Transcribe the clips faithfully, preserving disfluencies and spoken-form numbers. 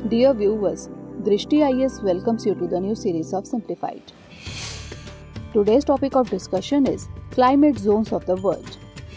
Dear viewers, Drishti I A S welcomes you to the new series of Simplified. Today's topic of discussion is climate zones of the world.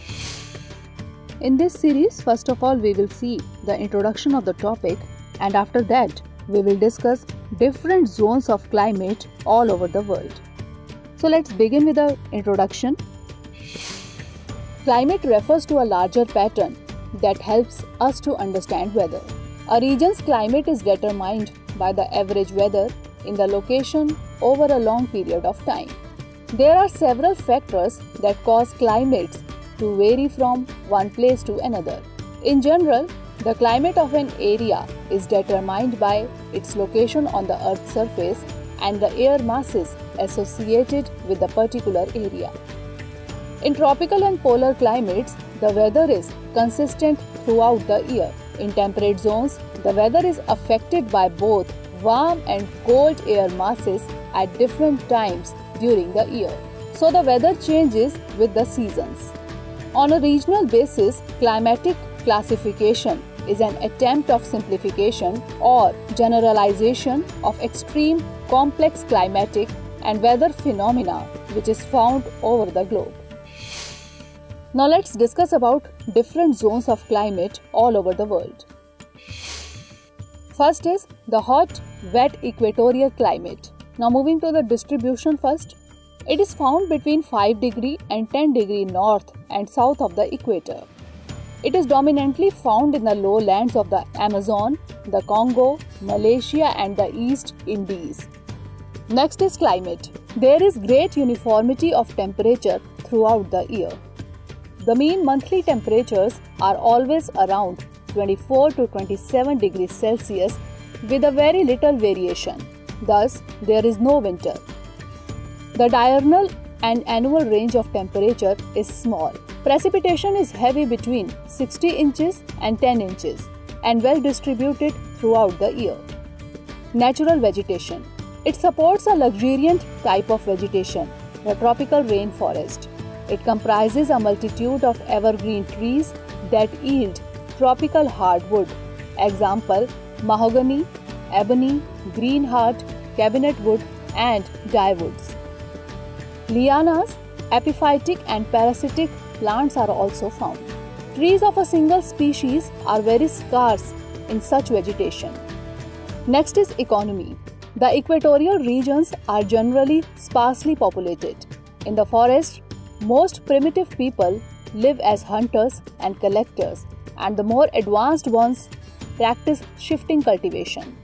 In this series, first of all, we will see the introduction of the topic, and after that, we will discuss different zones of climate all over the world. So let's begin with the introduction. Climate refers to a larger pattern that helps us to understand weather. A region's climate is determined by the average weather in the location over a long period of time. There are several factors that cause climates to vary from one place to another. In general, the climate of an area is determined by its location on the Earth's surface and the air masses associated with the particular area. In tropical and polar climates, the weather is consistent throughout the year. In temperate zones, the weather is affected by both warm and cold air masses at different times during the year. So the weather changes with the seasons. On a regional basis, climatic classification is an attempt of simplification or generalization of extreme complex climatic and weather phenomena which is found over the globe. Now let's discuss about different zones of climate all over the world. First is the hot, wet equatorial climate. Now moving to the distribution first. It is found between five degree and ten degree north and south of the equator. It is dominantly found in the lowlands of the Amazon, the Congo, Malaysia and the East Indies. Next is climate. There is great uniformity of temperature throughout the year. The mean monthly temperatures are always around twenty-four to twenty-seven degrees Celsius with a very little variation. Thus, there is no winter. The diurnal and annual range of temperature is small. Precipitation is heavy between sixty inches and ten inches and well distributed throughout the year. Natural vegetation. It supports a luxuriant type of vegetation, the tropical rainforest. It comprises a multitude of evergreen trees that yield tropical hardwood. Example, mahogany, ebony, greenheart, cabinet wood and dyewoods. Lianas, epiphytic and parasitic plants are also found. Trees of a single species are very scarce in such vegetation. Next is economy. The equatorial regions are generally sparsely populated. In the forest, most primitive people live as hunters and collectors, and the more advanced ones practice shifting cultivation.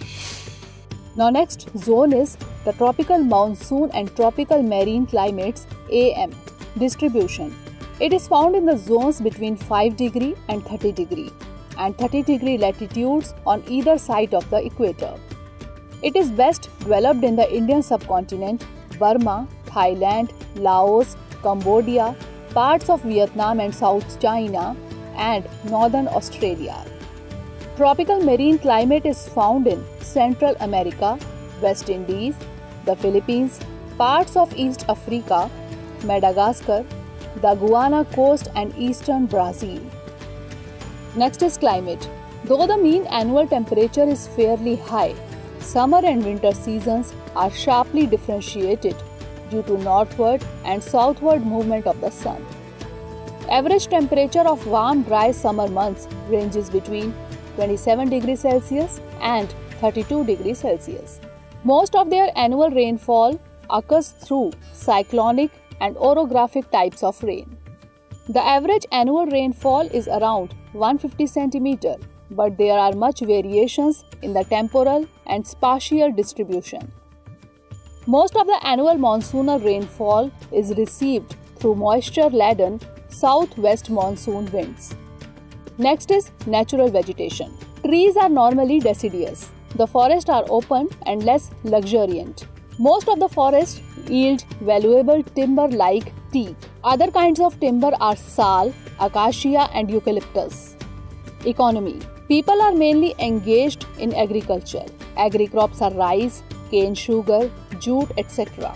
Now next zone is the tropical monsoon and tropical marine climates A M distribution. It is found in the zones between five degree and thirty degree and thirty degree latitudes on either side of the equator. It is best developed in the Indian subcontinent, Burma, Thailand, Laos, Cambodia, parts of Vietnam and South China, and northern Australia. Tropical marine climate is found in Central America, West Indies, the Philippines, parts of East Africa, Madagascar, the Guiana coast and eastern Brazil. Next is climate. Though the mean annual temperature is fairly high, summer and winter seasons are sharply differentiated due to northward and southward movement of the sun. Average temperature of warm dry summer months ranges between twenty-seven degrees Celsius and thirty-two degrees Celsius. Most of their annual rainfall occurs through cyclonic and orographic types of rain. The average annual rainfall is around one hundred fifty centimeters, but there are much variations in the temporal and spatial distribution. Most of the annual monsoonal rainfall is received through moisture-laden southwest monsoon winds. Next is natural vegetation. Trees are normally deciduous. The forests are open and less luxuriant. Most of the forests yield valuable timber like teak. Other kinds of timber are sal, acacia and eucalyptus. Economy. People are mainly engaged in agriculture. Agri crops are rice, cane sugar, jute, et cetera.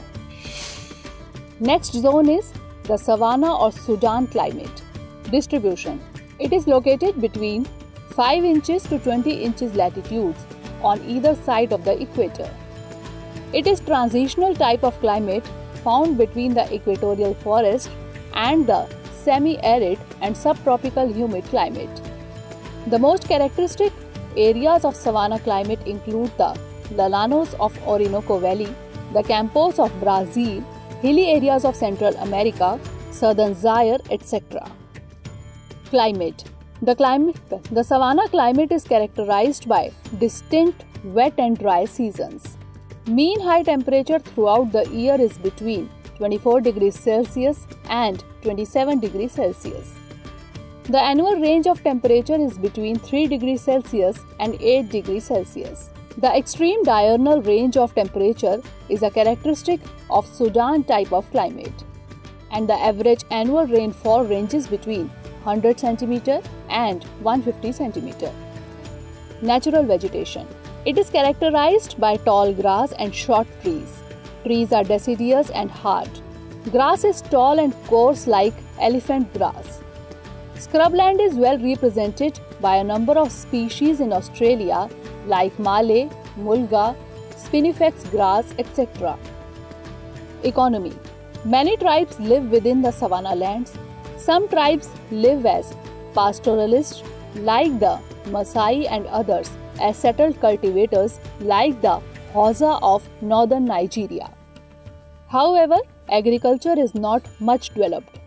Next zone is the savanna or Sudan climate. Distribution. It is located between five inches to twenty inches latitudes on either side of the equator. It is transitional type of climate found between the equatorial forest and the semi-arid and subtropical humid climate. The most characteristic areas of savanna climate include the Llanos of Orinoco Valley, the Campos of Brazil, hilly areas of Central America, southern Zaire, et cetera. Climate. The climate, the savanna climate is characterized by distinct wet and dry seasons. Mean high temperature throughout the year is between twenty-four degrees Celsius and twenty-seven degrees Celsius. The annual range of temperature is between three degrees Celsius and eight degrees Celsius. The extreme diurnal range of temperature is a characteristic of Sudan type of climate, and the average annual rainfall ranges between one hundred centimeters and one hundred fifty centimeters. Natural vegetation. It is characterized by tall grass and short trees. Trees are deciduous and hard. Grass is tall and coarse like elephant grass. Scrubland is well represented by a number of species in Australia like Malay, Mulga, Spinifex grass, et cetera. Economy. Many tribes live within the savanna lands. Some tribes live as pastoralists like the Maasai and others as settled cultivators like the Hausa of northern Nigeria. However, agriculture is not much developed.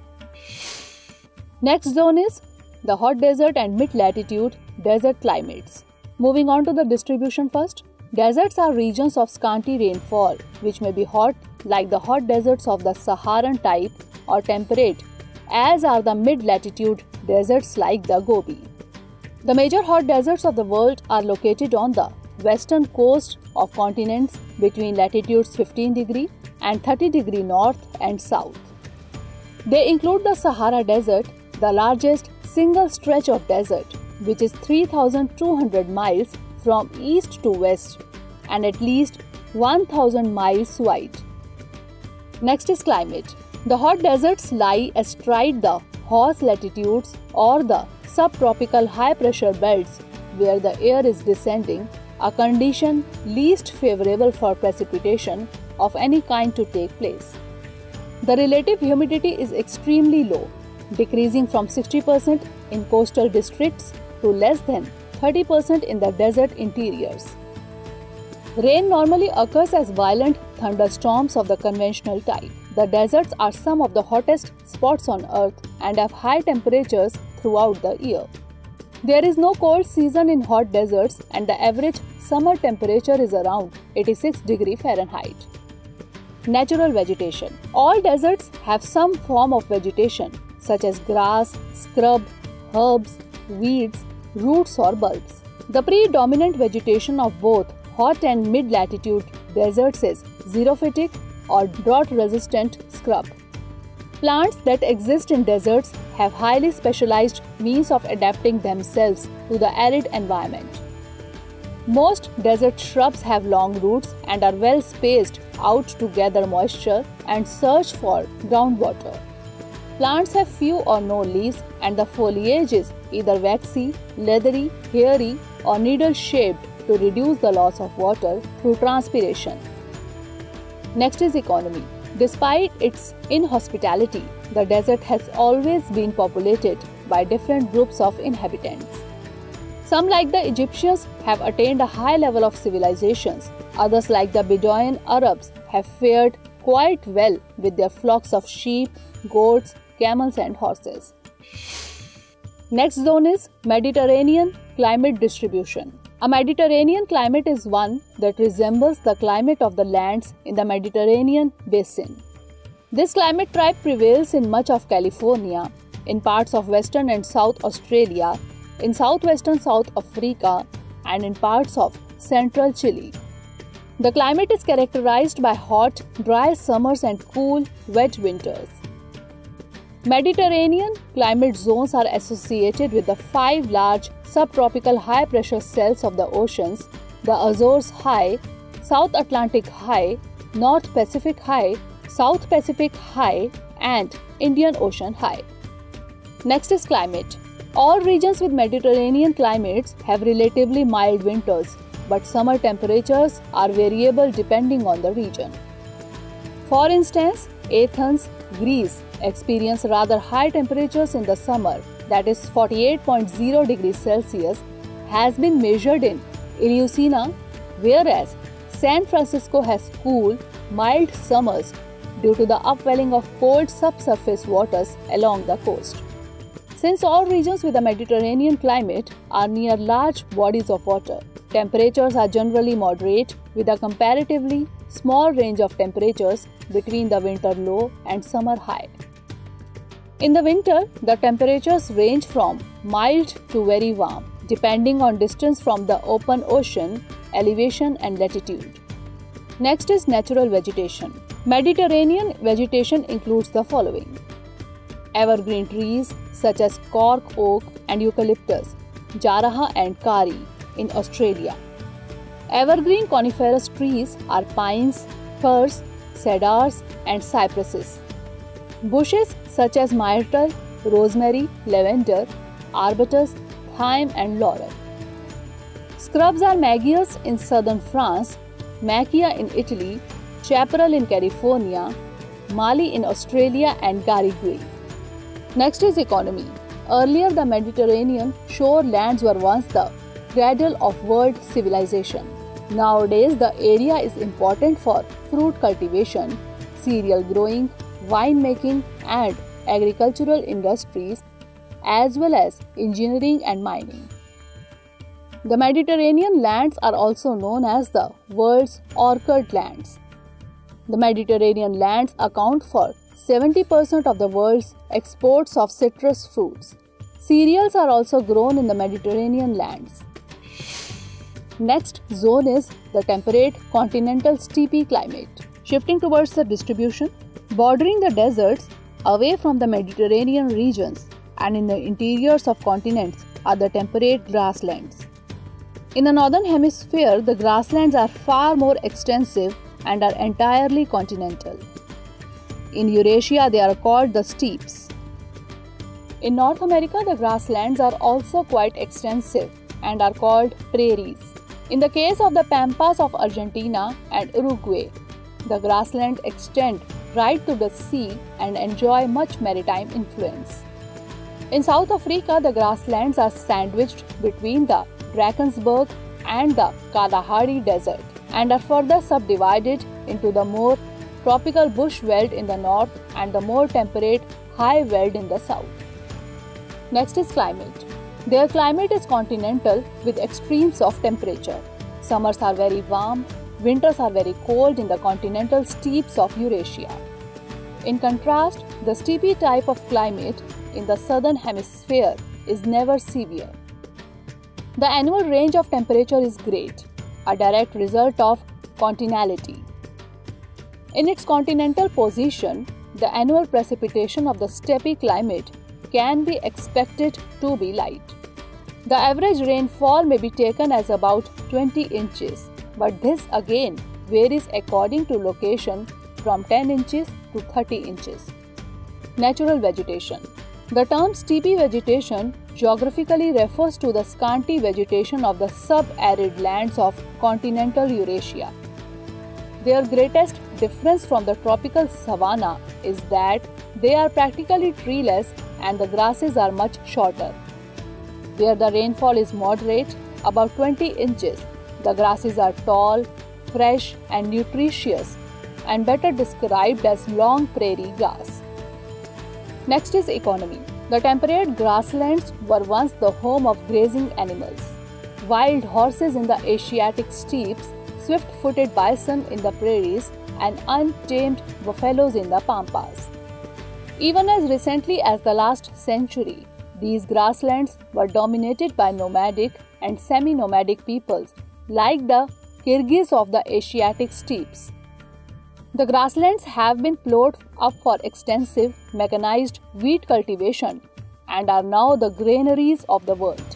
Next zone is the hot desert and mid-latitude desert climates. Moving on to the distribution first. Deserts are regions of scanty rainfall which may be hot like the hot deserts of the Saharan type or temperate, as are the mid-latitude deserts like the Gobi. The major hot deserts of the world are located on the western coast of continents between latitudes fifteen degrees and thirty degrees north and south. They include the Sahara Desert, the largest single stretch of desert, which is three thousand two hundred miles from east to west and at least one thousand miles wide. Next is climate. The hot deserts lie astride the Hauss latitudes or the subtropical high pressure belts where the air is descending, a condition least favorable for precipitation of any kind to take place. The relative humidity is extremely low, decreasing from sixty percent in coastal districts to less than thirty percent in the desert interiors. Rain normally occurs as violent thunderstorms of the conventional type. The deserts are some of the hottest spots on earth and have high temperatures throughout the year. There is no cold season in hot deserts and the average summer temperature is around eighty-six degrees Fahrenheit. Natural vegetation. All deserts have some form of vegetation such as grass, scrub, herbs, weeds, roots or bulbs. The predominant vegetation of both hot and mid-latitude deserts is xerophytic or drought-resistant scrub. Plants that exist in deserts have highly specialized means of adapting themselves to the arid environment. Most desert shrubs have long roots and are well spaced out to gather moisture and search for groundwater. Plants have few or no leaves and the foliage is either waxy, leathery, hairy or needle-shaped to reduce the loss of water through transpiration. Next is economy. Despite its inhospitality, the desert has always been populated by different groups of inhabitants. Some, like the Egyptians, have attained a high level of civilizations. Others, like the Bedouin Arabs, have fared quite well with their flocks of sheep, goats, camels and horses. Next zone is Mediterranean climate distribution. A Mediterranean climate is one that resembles the climate of the lands in the Mediterranean basin. This climate type prevails in much of California, in parts of Western and South Australia, in southwestern South Africa, and in parts of central Chile. The climate is characterized by hot, dry summers and cool, wet winters. Mediterranean climate zones are associated with the five large subtropical high-pressure cells of the oceans, the Azores High, South Atlantic High, North Pacific High, South Pacific High, and Indian Ocean High. Next is climate. All regions with Mediterranean climates have relatively mild winters, but summer temperatures are variable depending on the region. For instance, Athens, Greece experience rather high temperatures in the summer, that is forty-eight point zero degrees Celsius, has been measured in Eleusina, whereas San Francisco has cool, mild summers due to the upwelling of cold subsurface waters along the coast. Since all regions with a Mediterranean climate are near large bodies of water, temperatures are generally moderate with a comparatively small range of temperatures between the winter low and summer high. In the winter, the temperatures range from mild to very warm, depending on distance from the open ocean, elevation and latitude. Next is natural vegetation. Mediterranean vegetation includes the following: evergreen trees such as cork oak and eucalyptus, Jaraha and Kari in Australia. Evergreen coniferous trees are pines, firs, cedars and cypresses. Bushes such as myrtle, rosemary, lavender, arbutus, thyme and laurel. Scrubs are Magias in southern France, Macchia in Italy, chaparral in California, Mali in Australia and Garriguey. Next is economy. Earlier, the Mediterranean shore lands were once the cradle of world civilization. Nowadays, the area is important for fruit cultivation, cereal growing, wine making and agricultural industries, as well as engineering and mining. The Mediterranean lands are also known as the world's orchard lands. The Mediterranean lands account for seventy percent of the world's exports of citrus fruits. Cereals are also grown in the Mediterranean lands. Next zone is the temperate continental steppe climate. Shifting towards the distribution, bordering the deserts away from the Mediterranean regions and in the interiors of continents are the temperate grasslands. In the northern hemisphere, the grasslands are far more extensive and are entirely continental. In Eurasia, they are called the steppes. In North America, the grasslands are also quite extensive and are called prairies. In the case of the pampas of Argentina and Uruguay, the grasslands extend right to the sea and enjoy much maritime influence. In South Africa, the grasslands are sandwiched between the Drakensberg and the Kalahari Desert and are further subdivided into the more tropical bush veld in the north and the more temperate high veld in the south. Next is climate. Their climate is continental with extremes of temperature. Summers are very warm, winters are very cold in the continental steppes of Eurasia. In contrast, the steppe type of climate in the southern hemisphere is never severe. The annual range of temperature is great, a direct result of continentality. In its continental position, the annual precipitation of the steppe climate can be expected to be light. The average rainfall may be taken as about twenty inches, but this again varies according to location from ten inches to thirty inches. Natural vegetation. The term steppe vegetation geographically refers to the scanty vegetation of the sub-arid lands of continental Eurasia. Their greatest difference from the tropical savanna is that they are practically treeless and the grasses are much shorter. Where the rainfall is moderate, about twenty inches, the grasses are tall, fresh and nutritious and better described as long prairie grass. Next is economy. The temperate grasslands were once the home of grazing animals. Wild horses in the Asiatic steppes, swift-footed bison in the prairies, and untamed buffaloes in the pampas. Even as recently as the last century, these grasslands were dominated by nomadic and semi-nomadic peoples like the Kyrgyz of the Asiatic steppes. The grasslands have been plowed up for extensive mechanized wheat cultivation and are now the granaries of the world.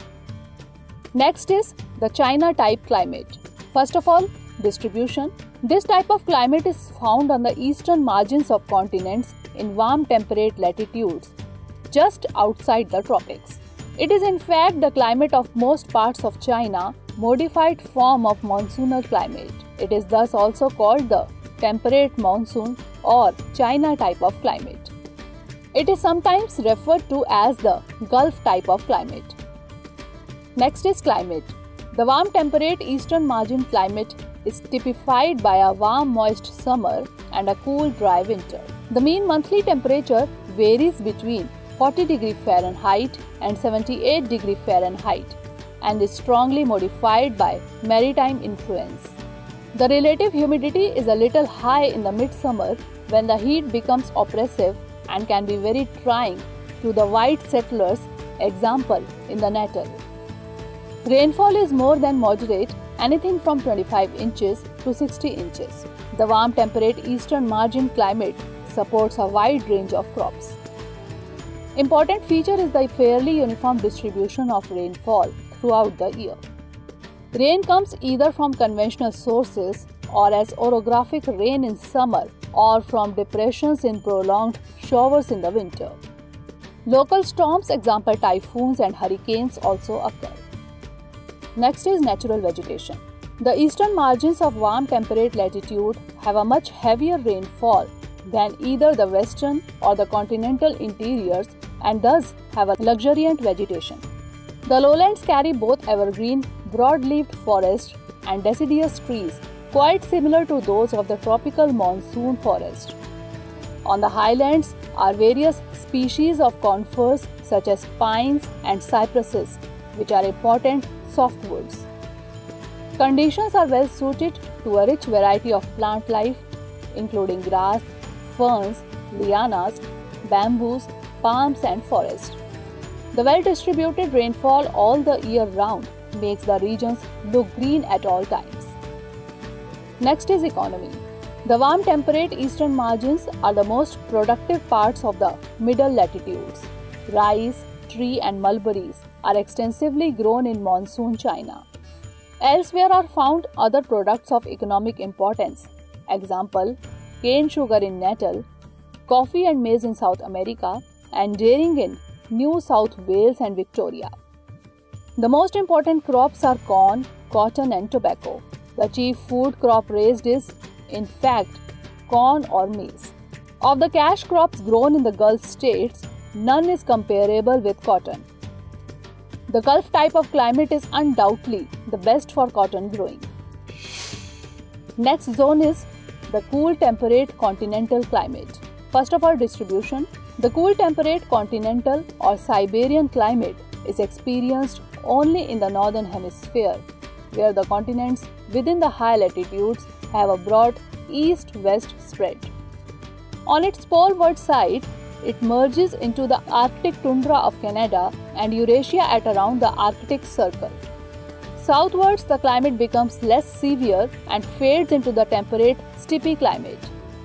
Next is the China type climate. First of all, distribution. This type of climate is found on the eastern margins of continents in warm temperate latitudes, just outside the tropics. It is in fact the climate of most parts of China, modified form of monsoonal climate. It is thus also called the temperate monsoon or China type of climate. It is sometimes referred to as the Gulf type of climate. Next is climate. The warm temperate eastern margin climate is typified by a warm moist summer and a cool dry winter. The mean monthly temperature varies between forty degrees Fahrenheit and seventy-eight degrees Fahrenheit and is strongly modified by maritime influence. The relative humidity is a little high in the midsummer when the heat becomes oppressive and can be very trying to the white settlers, example in the Natal. Rainfall is more than moderate, anything from twenty-five inches to sixty inches. The warm temperate eastern margin climate supports a wide range of crops. Important feature is the fairly uniform distribution of rainfall throughout the year. Rain comes either from conventional sources or as orographic rain in summer or from depressions in prolonged showers in the winter. Local storms, example typhoons and hurricanes, also occur. Next is natural vegetation. The eastern margins of warm temperate latitude have a much heavier rainfall than either the western or the continental interiors and thus have a luxuriant vegetation. The lowlands carry both evergreen, broad-leaved forests and deciduous trees quite similar to those of the tropical monsoon forest. On the highlands are various species of conifers such as pines and cypresses, which are important softwoods. Conditions are well suited to a rich variety of plant life, including grass, ferns, lianas, bamboos, palms and forests. The well-distributed rainfall all the year round makes the regions look green at all times. Next is economy. The warm temperate eastern margins are the most productive parts of the middle latitudes. Rice, tea and mulberries are extensively grown in monsoon China. Elsewhere are found other products of economic importance. Example, cane sugar in Natal, coffee and maize in South America, and dairying in New South Wales and Victoria. The most important crops are corn, cotton and tobacco. The chief food crop raised is, in fact, corn or maize. Of the cash crops grown in the Gulf states, none is comparable with cotton. The Gulf type of climate is undoubtedly the best for cotton growing. Next zone is the cool temperate continental climate. First of all, distribution. The cool temperate continental or Siberian climate is experienced only in the northern hemisphere, where the continents within the high latitudes have a broad east-west spread. On its poleward side, it merges into the Arctic tundra of Canada and Eurasia at around the Arctic Circle. Southwards, the climate becomes less severe and fades into the temperate steppe climate.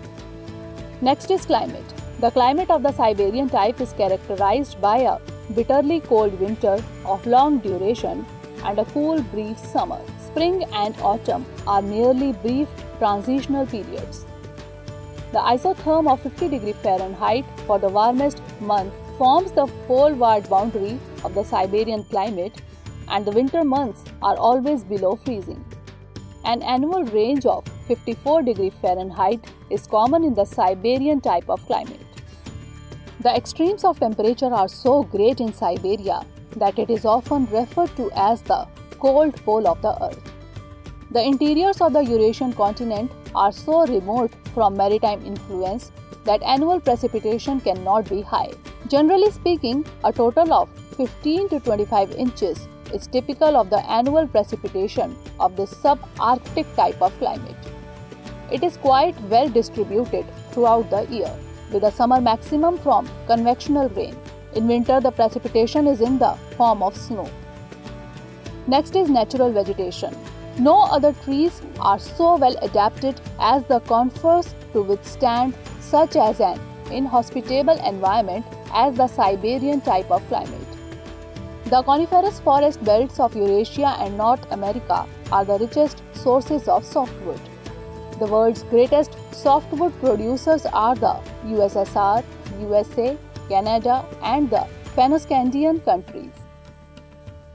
Next is climate. The climate of the Siberian type is characterized by a bitterly cold winter of long duration and a cool, brief summer. Spring and autumn are merely brief transitional periods. The isotherm of fifty degrees Fahrenheit for the warmest month forms the poleward boundary of the Siberian climate, and the winter months are always below freezing. An annual range of fifty-four degrees Fahrenheit is common in the Siberian type of climate. The extremes of temperature are so great in Siberia that it is often referred to as the cold pole of the earth. The interiors of the Eurasian continent are so remote from maritime influence that annual precipitation cannot be high. Generally speaking, a total of fifteen to twenty-five inches is typical of the annual precipitation of this subarctic type of climate. It is quite well distributed throughout the year, with a summer maximum from convectional rain. In winter, the precipitation is in the form of snow. Next is natural vegetation. No other trees are so well adapted as the conifers to withstand such as an inhospitable environment as the Siberian type of climate. The coniferous forest belts of Eurasia and North America are the richest sources of softwood. The world's greatest softwood producers are the U S S R, U S A, Canada and the Fennoscandian countries.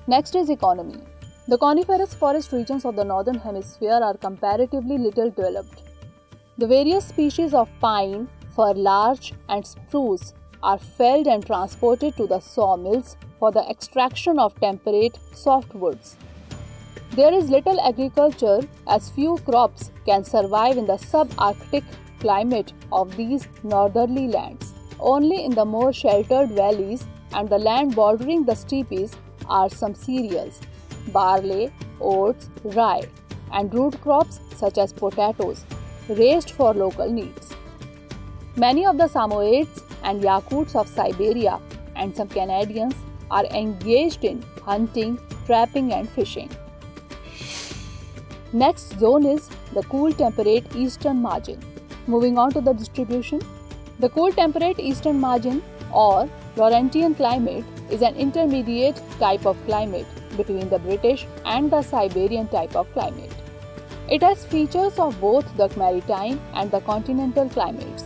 Next is economy. The coniferous forest regions of the northern hemisphere are comparatively little developed. The various species of pine, fir larch, and spruce are felled and transported to the sawmills for the extraction of temperate softwoods. There is little agriculture as few crops can survive in the subarctic climate of these northerly lands. Only in the more sheltered valleys and the land bordering the steppes are some cereals, barley, oats, rye, and root crops such as potatoes, raised for local needs. Many of the Samoyeds and Yakuts of Siberia and some Canadians are engaged in hunting, trapping, and fishing. Next zone is the cool temperate eastern margin. Moving on to the distribution. The cool temperate eastern margin or Laurentian climate is an intermediate type of climate between the British and the Siberian type of climate. It has features of both the maritime and the continental climates.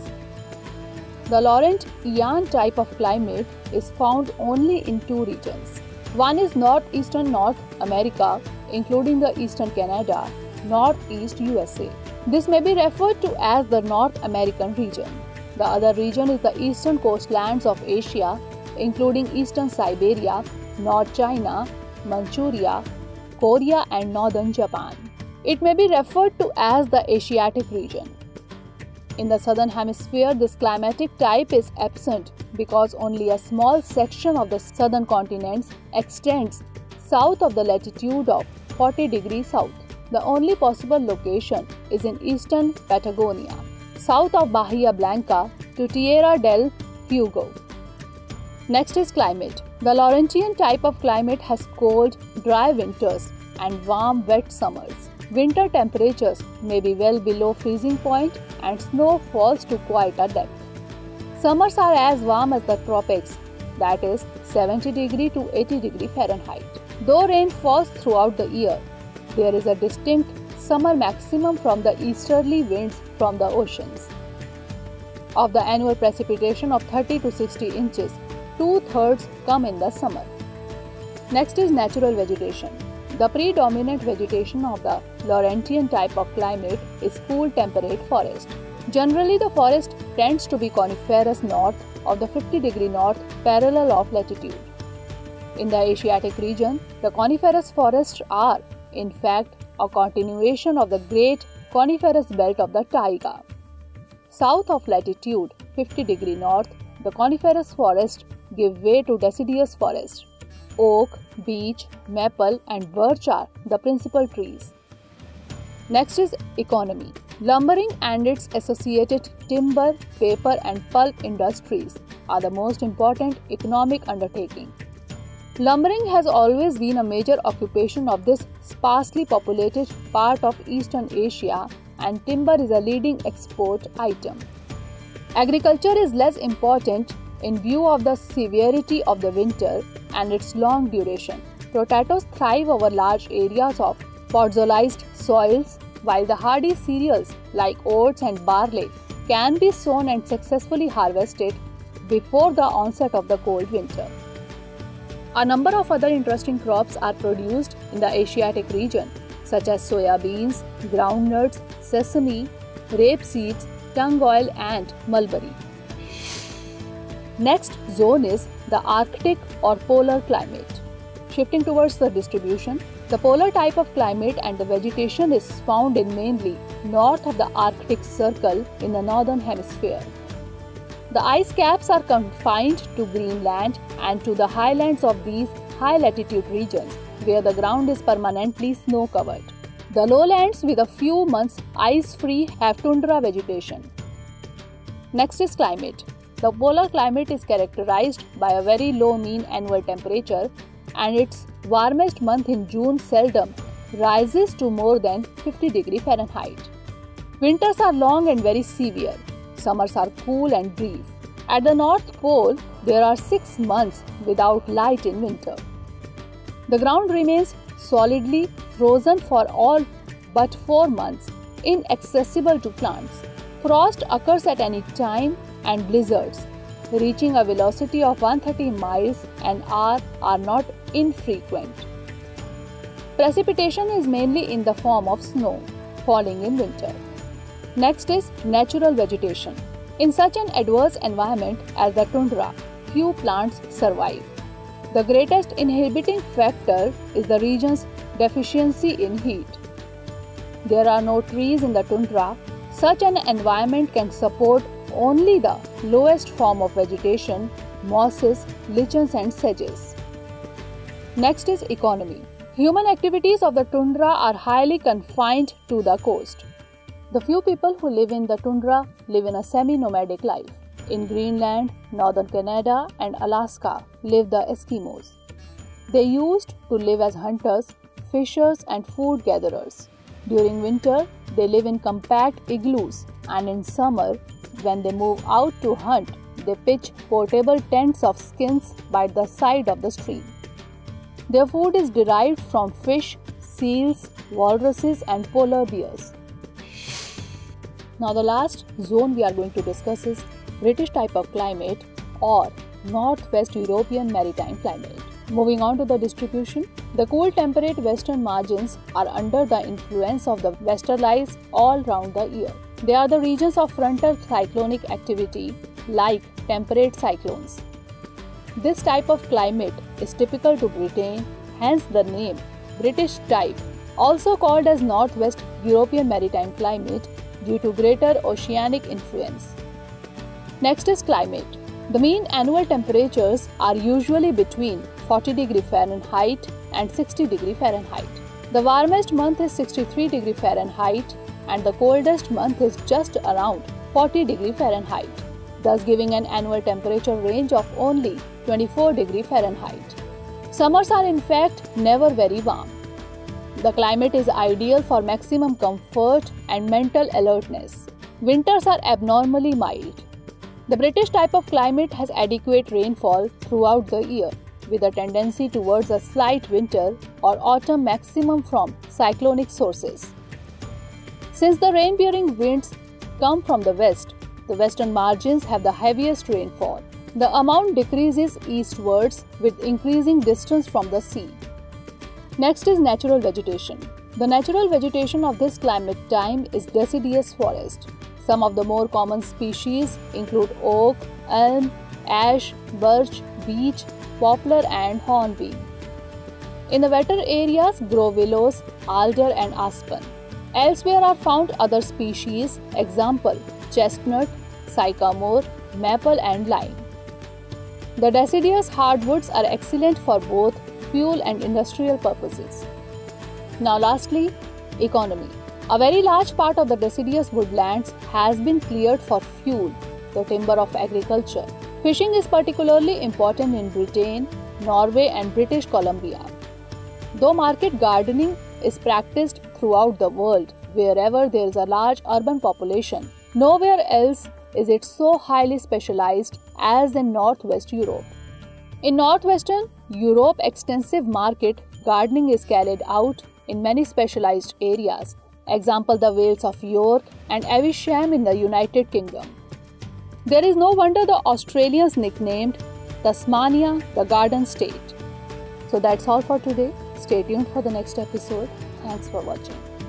The Laurent-Ian type of climate is found only in two regions. One is northeastern North America, including the eastern Canada, northeast U S A. This may be referred to as the North American region. The other region is the eastern coastlands of Asia, including eastern Siberia, North China, Manchuria, Korea, and northern Japan. It may be referred to as the Asiatic region. In the southern hemisphere, this climatic type is absent because only a small section of the southern continents extends south of the latitude of forty degrees south. The only possible location is in eastern Patagonia, south of Bahia Blanca to Tierra del Fuego. Next is climate. The Laurentian type of climate has cold, dry winters and warm, wet summers. Winter temperatures may be well below freezing point and snow falls to quite a depth. Summers are as warm as the tropics, that is seventy degree to eighty degree Fahrenheit. Though rain falls throughout the year, there is a distinct summer maximum from the easterly winds from the oceans. Of the annual precipitation of thirty to sixty inches, two-thirds come in the summer. Next is natural vegetation. The predominant vegetation of the Laurentian type of climate is cool temperate forest. Generally, the forest tends to be coniferous north of the fifty degree north parallel of latitude. In the Asiatic region, the coniferous forests are, in fact, a continuation of the great coniferous belt of the taiga. South of latitude fifty degree north, the coniferous forests give way to deciduous forests. Oak, beech, maple, and birch are the principal trees. Next is economy. Lumbering and its associated timber, paper, and pulp industries are the most important economic undertaking. Lumbering has always been a major occupation of this sparsely populated part of Eastern Asia, and timber is a leading export item. Agriculture is less important in view of the severity of the winter and its long duration. Potatoes thrive over large areas of podzolized soils, while the hardy cereals like oats and barley can be sown and successfully harvested before the onset of the cold winter. A number of other interesting crops are produced in the Asiatic region, such as soya beans, groundnuts, sesame, rape seeds, tung oil, and mulberry. Next zone is the Arctic or polar climate. Shifting towards the distribution, the polar type of climate and the vegetation is found in mainly north of the Arctic Circle in the northern hemisphere. The ice caps are confined to Greenland and to the highlands of these high latitude regions where the ground is permanently snow covered. The lowlands with a few months ice-free have tundra vegetation. Next is climate. The polar climate is characterized by a very low mean annual temperature, and its warmest month in June seldom rises to more than fifty degree Fahrenheit. Winters are long and very severe. Summers are cool and brief. At the North Pole, there are six months without light in winter. The ground remains solidly frozen for all but four months, inaccessible to plants. Frost occurs at any time, and blizzards, reaching a velocity of one hundred thirty miles an hour, are not infrequent. Precipitation is mainly in the form of snow, falling in winter. Next is natural vegetation. In such an adverse environment as the tundra, few plants survive. The greatest inhibiting factor is the region's deficiency in heat. There are no trees in the tundra. Such an environment can support only the lowest form of vegetation, mosses, lichens and sedges. Next is economy. Human activities of the tundra are highly confined to the coast. The few people who live in the tundra live in a semi-nomadic life. In Greenland, northern Canada and Alaska live the Eskimos. They used to live as hunters, fishers and food gatherers. During winter, they live in compact igloos, and in summer, when they move out to hunt, they pitch portable tents of skins by the side of the stream. Their food is derived from fish, seals, walruses and polar bears. Now the last zone we are going to discuss is British type of climate or Northwest European maritime climate. Moving on to the distribution, the cool temperate western margins are under the influence of the westerlies all round the year. They are the regions of frontal cyclonic activity like temperate cyclones. This type of climate is typical to Britain, hence the name British type, also called as Northwest European maritime climate due to greater oceanic influence. Next is climate. The mean annual temperatures are usually between forty degrees Fahrenheit and sixty degrees Fahrenheit. The warmest month is sixty-three degrees Fahrenheit and the coldest month is just around forty degrees Fahrenheit, thus giving an annual temperature range of only twenty-four degrees Fahrenheit. Summers are in fact never very warm. The climate is ideal for maximum comfort and mental alertness. Winters are abnormally mild. The British type of climate has adequate rainfall throughout the year, with a tendency towards a slight winter or autumn maximum from cyclonic sources. Since the rain-bearing winds come from the west, the western margins have the heaviest rainfall. The amount decreases eastwards with increasing distance from the sea. Next is natural vegetation. The natural vegetation of this climate time is deciduous forest. Some of the more common species include oak, elm, ash, birch, beech, poplar and hornbeam. In the wetter areas grow willows, alder and aspen. Elsewhere are found other species, example chestnut, sycamore, maple and lime. The deciduous hardwoods are excellent for both fuel and industrial purposes. Now lastly, economy. A very large part of the deciduous woodlands has been cleared for fuel, the timber of agriculture. Fishing is particularly important in Britain, Norway and British Columbia. Though market gardening is practiced throughout the world, wherever there is a large urban population, nowhere else is it so highly specialized as in Northwest Europe. In Northwestern Europe, extensive market gardening is carried out in many specialized areas. Example, the Vales of York and Evesham in the United Kingdom. There is no wonder the Australians nicknamed Tasmania the Garden State. So that's all for today. Stay tuned for the next episode. Thanks for watching.